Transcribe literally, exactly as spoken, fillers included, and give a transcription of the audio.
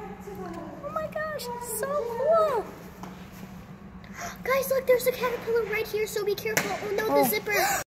Oh my gosh, so cool. Guys, look, there's a caterpillar right here, so be careful. Oh no, the Oh. zipper.